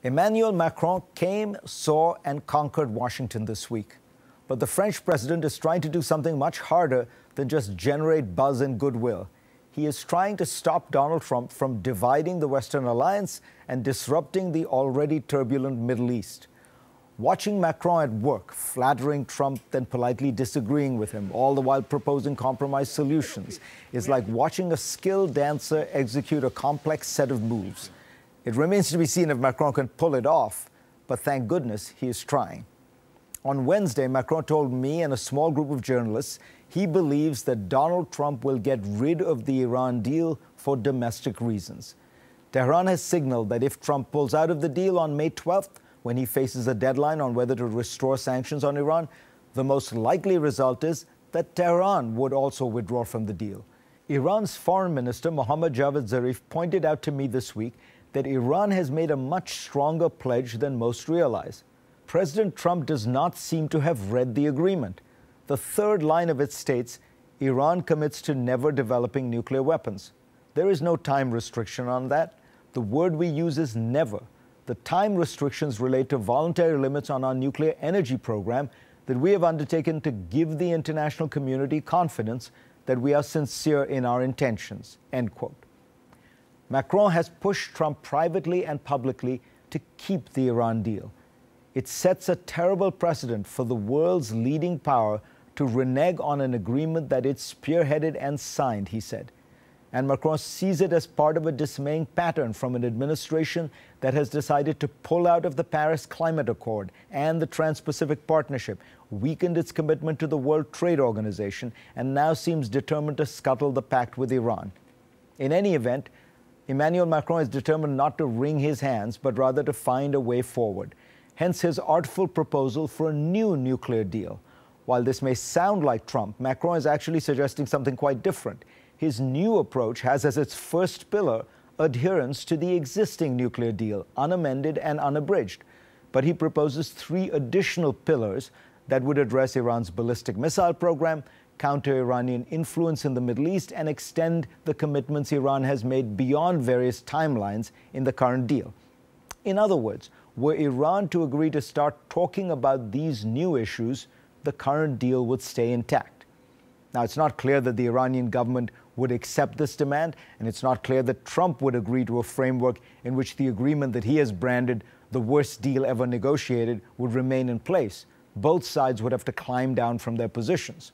Emmanuel Macron came, saw, and conquered Washington this week. But the French president is trying to do something much harder than just generate buzz and goodwill. He is trying to stop Donald Trump from dividing the Western alliance and disrupting the already turbulent Middle East. Watching Macron at work, flattering Trump, then politely disagreeing with him, all the while proposing compromise solutions, is like watching a skilled dancer execute a complex set of moves. It remains to be seen if Macron can pull it off, but thank goodness he is trying. On Wednesday, Macron told me and a small group of journalists he believes that Donald Trump will get rid of the Iran deal for domestic reasons. Tehran has signaled that if Trump pulls out of the deal on May 12th, when he faces a deadline on whether to restore sanctions on Iran, the most likely result is that Tehran would also withdraw from the deal. Iran's Foreign Minister Mohammad Javad Zarif pointed out to me this week that Iran has made a much stronger pledge than most realize. President Trump does not seem to have read the agreement. The third line of it states, Iran commits to never developing nuclear weapons. There is no time restriction on that. The word we use is never. The time restrictions relate to voluntary limits on our nuclear energy program that we have undertaken to give the international community confidence that we are sincere in our intentions, end quote. Macron has pushed Trump privately and publicly to keep the Iran deal. It sets a terrible precedent for the world's leading power to renege on an agreement that it spearheaded and signed, he said. And Macron sees it as part of a dismaying pattern from an administration that has decided to pull out of the Paris Climate Accord and the Trans-Pacific Partnership, weakened its commitment to the World Trade Organization, and now seems determined to scuttle the pact with Iran. In any event, Emmanuel Macron is determined not to wring his hands, but rather to find a way forward. Hence his artful proposal for a new nuclear deal. While this may sound like Trump, Macron is actually suggesting something quite different. His new approach has as its first pillar adherence to the existing nuclear deal, unamended and unabridged. But he proposes 3 additional pillars that would address Iran's ballistic missile program, counter Iranian influence in the Middle East, and extend the commitments Iran has made beyond various timelines in the current deal. In other words, were Iran to agree to start talking about these new issues, the current deal would stay intact. Now, it's not clear that the Iranian government would accept this demand, and it's not clear that Trump would agree to a framework in which the agreement that he has branded the worst deal ever negotiated would remain in place. Both sides would have to climb down from their positions.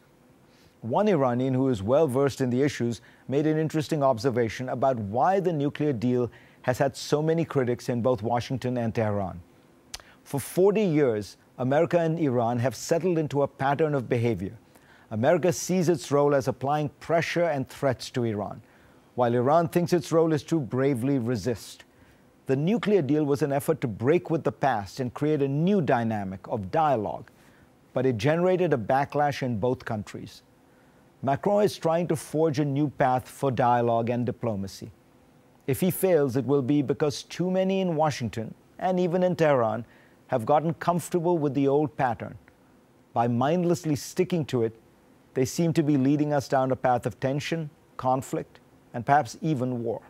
One Iranian who is well versed in the issues made an interesting observation about why the nuclear deal has had so many critics in both Washington and Tehran. For 40 years, America and Iran have settled into a pattern of behavior. America sees its role as applying pressure and threats to Iran, while Iran thinks its role is to bravely resist. The nuclear deal was an effort to break with the past and create a new dynamic of dialogue, but it generated a backlash in both countries. Macron is trying to forge a new path for dialogue and diplomacy. If he fails, it will be because too many in Washington, and even in Tehran, have gotten comfortable with the old pattern. By mindlessly sticking to it, they seem to be leading us down a path of tension, conflict, and perhaps even war.